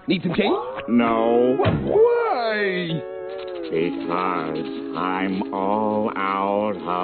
Need some change? No, Why? because I'm all out